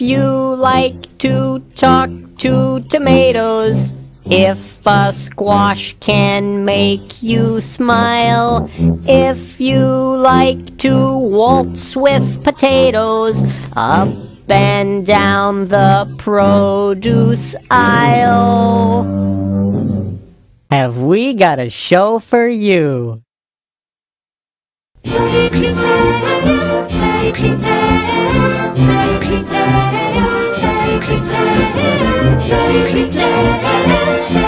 you like to talk to tomatoes, if a squash can make you smile, if you like to waltz with potatoes, up and down the produce aisle, have we got a show for you? ShapeTales, ShapeTales, ShapeTales, ShapeTales, ShapeTales, ShapeTales.